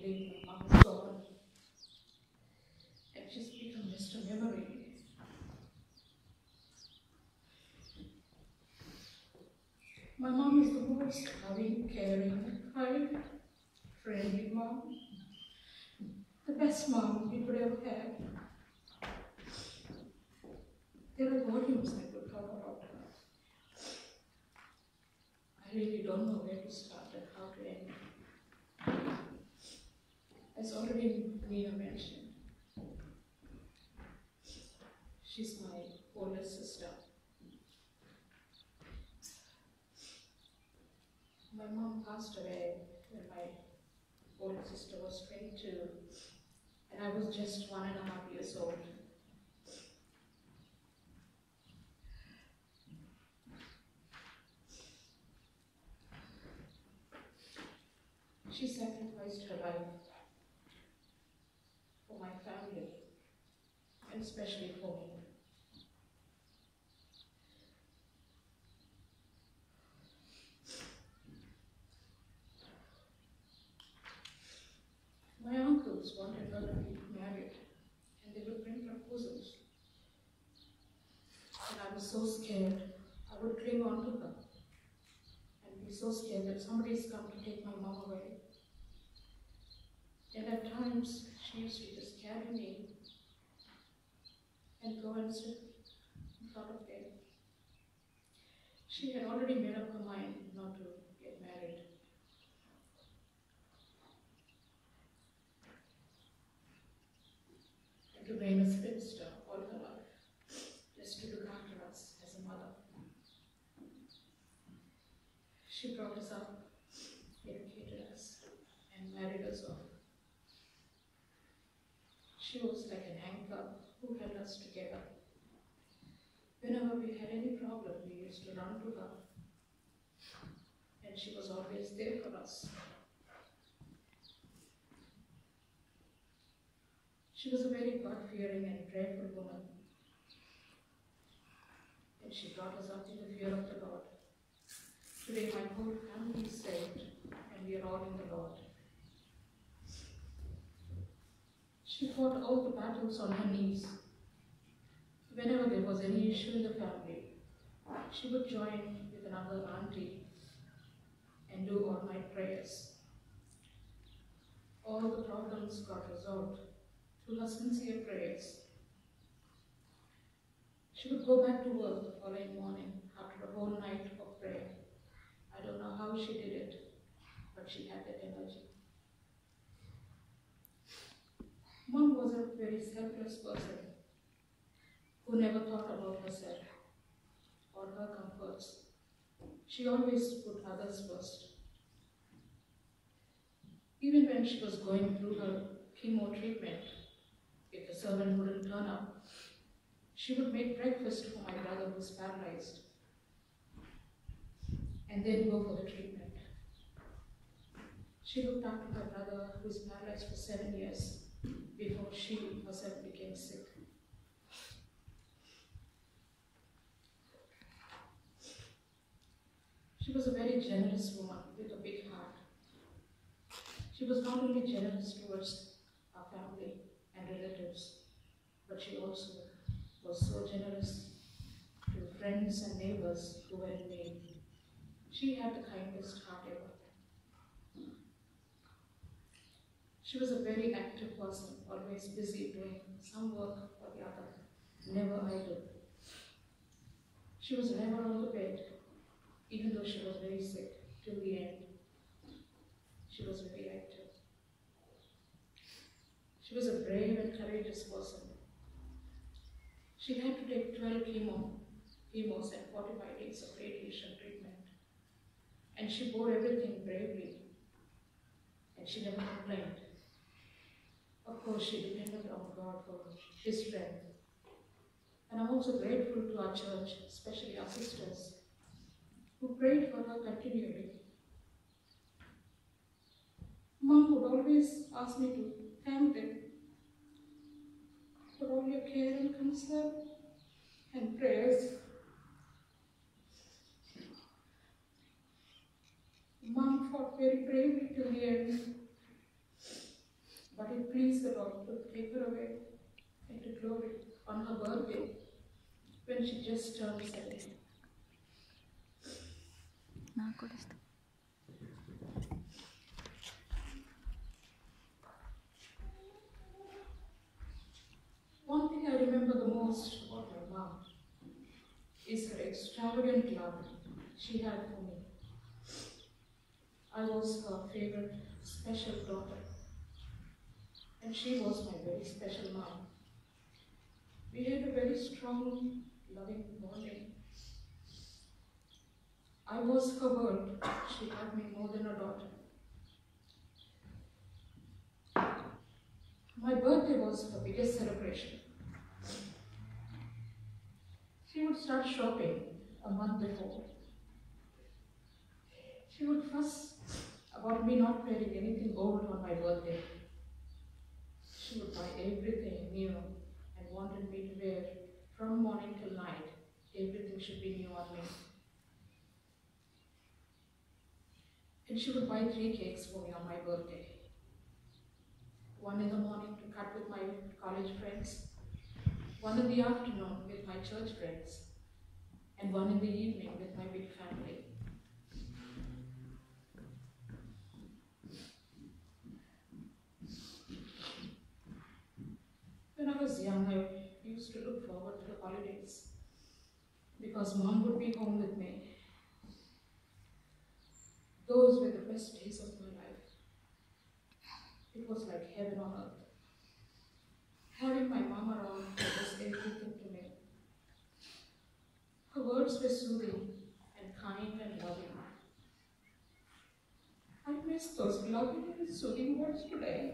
believe my mom is gone. And she's become just a memory. My mom is the most loving, caring, kind, friendly mom. The best mom we could ever have. There are volumes I could talk about her. I really don't know where to start and how to end. As already Nina mentioned, she's my older sister. My mom passed away when my older sister was 22, and I was just 1.5 years old. She sacrificed her life for my family, and especially for me. My uncles wanted her to be married, and they would bring proposals. And I was so scared, I would cling on to her and be so scared that somebody's come to take my mom away. And at times, she used to just carry me and go and sit in front of them. She had already made up her mind not to get married. To remain a spinster all her life, just to look after us as a mother. She brought us up, educated us, and married us off. She was like an anchor who held us together. Whenever we had any problem, we used to run to her, and she was always there for us. She was a very God-fearing and prayerful woman, and she brought us up in the fear of the Lord. Today my whole family is saved, and we are all in the Lord. She fought all the battles on her knees. Whenever there was any issue in the family, she would join with another auntie and do all-night prayers. All the problems got resolved through her sincere prayers. She would go back to work the following morning after a whole night of prayer. I don't know how she did it, but she had that energy. Mom was a very selfless person who never thought about herself or her comforts. She always put others first. Even when she was going through her chemo treatment, if the servant wouldn't turn up, she would make breakfast for my brother who's paralyzed and then go for the treatment. She looked after her brother who was paralyzed for 7 years before she herself became sick. She was a very generous woman with a big heart. She was not only generous towards our family and relatives, but she also was so generous to friends and neighbors who were in need. She had the kindest heart ever. She was a very active person, always busy doing some work or the other, never idle. She was never on the bed, even though she was very sick till the end. She was very active. She was a brave and courageous person. She had to take 12 chemos and 45 days of radiation treatment. And she bore everything bravely. And she never complained. Of course, she depended on God for His strength. And I'm also grateful to our church, especially our sisters, who prayed for her continually. Mom would always ask me to thank them for all your care and concern and prayers. Mom fought very bravely till the end. please the Lord to take her away into glory on her birthday when she just turned 70. One thing I remember the most about my mom is her extravagant love she had for me. I was her favorite special daughter, and she was my very special mom. We had a very strong, loving bonding. I was her world. She had me more than a daughter. My birthday was her biggest celebration. She would start shopping a month before. She would fuss about me not wearing anything old on my birthday. She would buy everything new and wanted me to wear from morning till night. Everything should be new on me. And she would buy 3 cakes for me on my birthday. One in the morning to cut with my college friends, one in the afternoon with my church friends, and one in the evening with my big family. When I was young, I used to look forward to the holidays because Mom would be home with me. Those were the best days of my life. It was like heaven on earth. Having my mom around was everything to me. Her words were soothing and kind and loving. I miss those loving and soothing words today.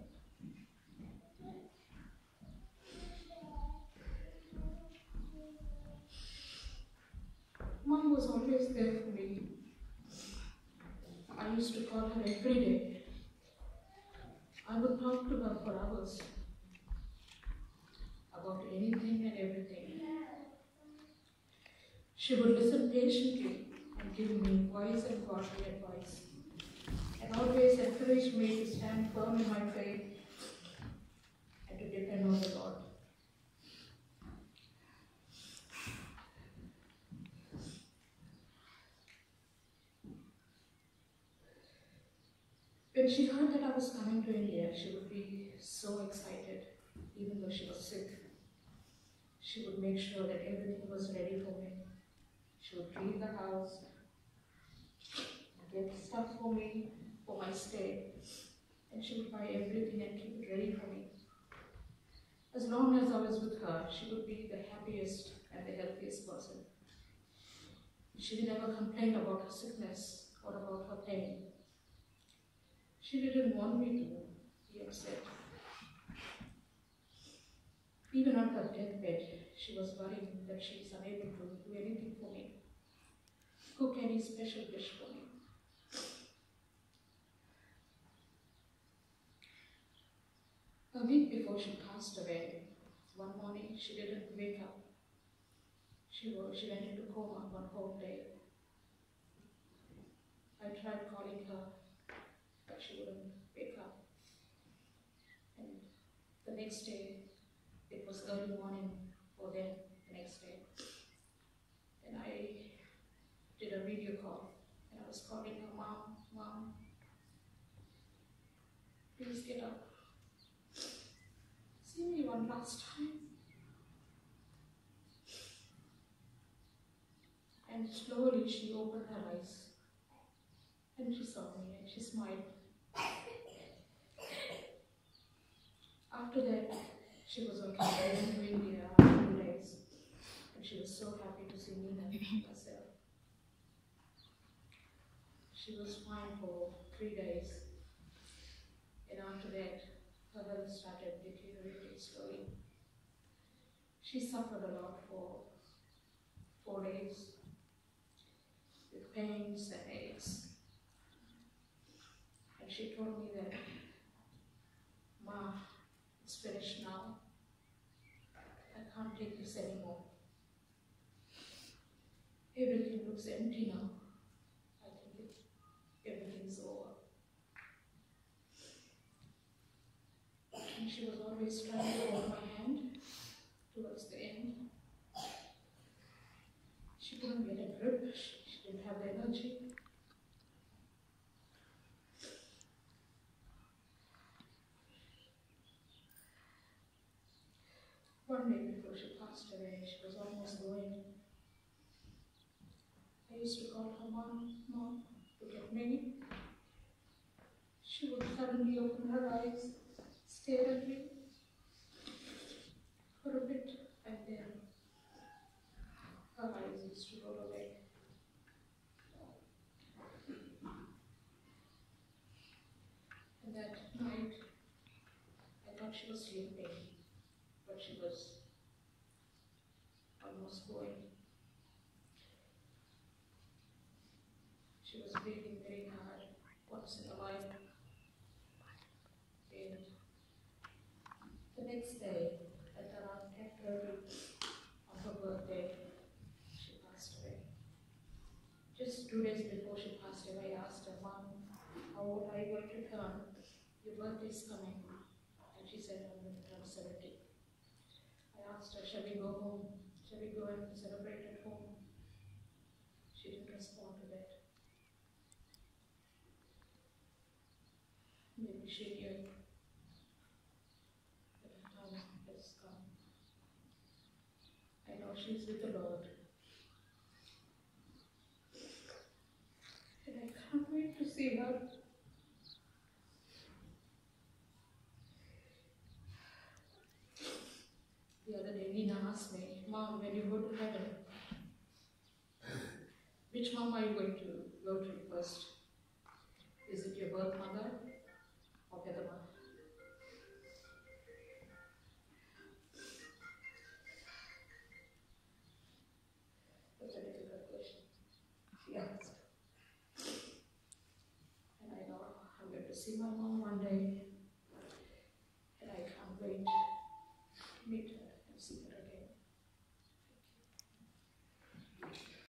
Mom was always there for me. I used to call her every day. I would talk to her for hours about anything and everything. She would listen patiently and give me wise and godly advice, and always encourage me to stand firm in my faith and to depend on the Lord. When she heard that I was coming to India, she would be so excited, even though she was sick. She would make sure that everything was ready for me. She would clean the house, get stuff for me for my stay, and she would buy everything and keep it ready for me. As long as I was with her, she would be the happiest and the healthiest person. She never complained about her sickness or about her pain. She didn't want me to be upset. Even on her deathbed, she was worried that she is unable to do anything for me, cook any special dish for me. A week before she passed away, one morning she didn't wake up. She went into coma one whole day. I tried calling her, but she wouldn't wake up. And the next day, it was early morning for them the next day. And I did a video call, and I was calling her, Mom, please get up. See me one last time. And slowly she opened her eyes, and she saw me, and she smiled. After that, she was okay. I went to India after 2 days, and she was so happy to see me and herself. She was fine for 3 days, and after that, her health started deteriorating slowly. She suffered a lot for 4 days with pains and aches. And she told me that, Ma, it's finished now. I can't take this anymore. Everything looks empty now. I think everything's over. And she was always trying to hold my hand towards the end. She couldn't get a grip, she didn't have the energy. One day before she passed away, she was almost going. I used to call her Mom, to get me. She would suddenly open her eyes, stare at me for a bit, and then her eyes used to roll away. And that night, I thought she was sleeping, but she was almost going. She was breathing very hard once in a while. And the next day, at around 10:30 on her birthday, she passed away. Just 2 days before she passed away, I asked her, Mom, how old are you going to turn? Your birthday is coming. And she said, I'm going to turn 70. I asked her, shall we go home? Shall we go and celebrate at home? She didn't respond to that. Maybe she knew that her time has come. I know she's with the Lord. And I can't wait to see her. The other day, Nina asked me, Mom, when you go to heaven, which mom are you going to go to first? Is it your birth mother or Pedama? That's a difficult question, she asked. And I know I'm going to see my mom.